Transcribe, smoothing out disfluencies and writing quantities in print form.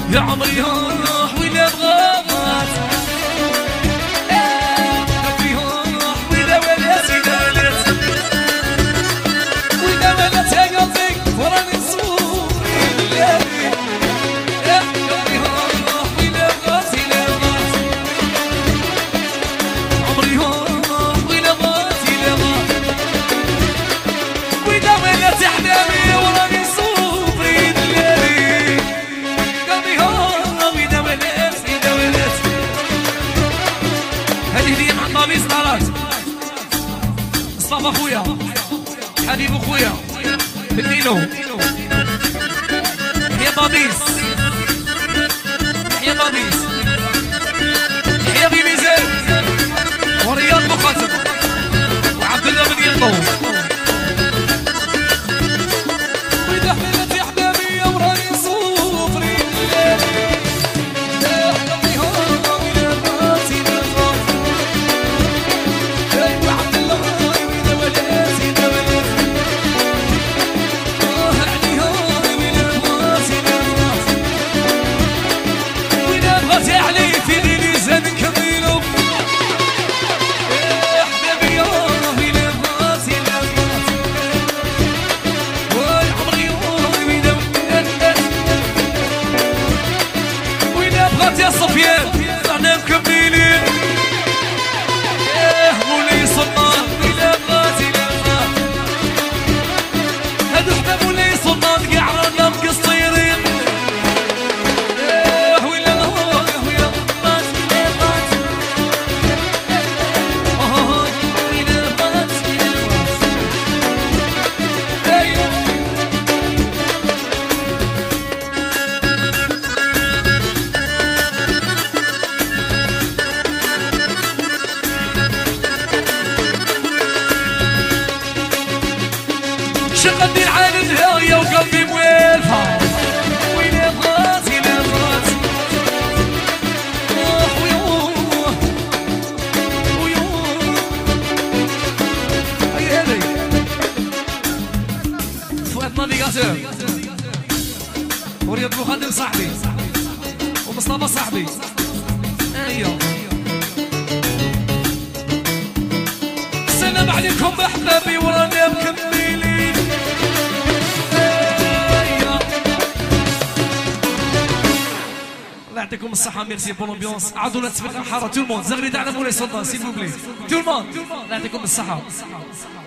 يا عمري هروح ولا بغامات عمري هروح ولا ولات ولا ولات يا قلبي وراني نصور الليالي يا عمري هروح ولا بغات عمري هروح ولا بغات ولا ولات احلامي وراني نصور الليالي قلبي هروح ولا ولات هذه هدية مع الطبيب طلعت مصطفى خويا حبيب خويا بدينو يا طبيس يا طبيس يا بي ميزان ورياض مقاتل وعبد الله بن يطوف وإذا حملت يا حبابي وراني صوفري يا صفيان احنا مكملين مولاي سلطان الى بغات هادو حباب مولاي سلطان كاع رانا مقصيرين ويلا ويلا بغات ويلا بغات شقدي العالم هاوية وقلبي موالفة ويلا بغات ويوه هاي هذي فؤاد نافيغاتور ورياض بوخادم صاحبي ومصطفى صاحبي ايوه السلام عليكم احبابي ورانا مكملين يعطيكم الصحة ميرسي بون امبيونس عادوا نتسبق الحارة تو الموند زغري تاعنا مولاي سلطان سيل فو بلي تو الموند يعطيكم الصحة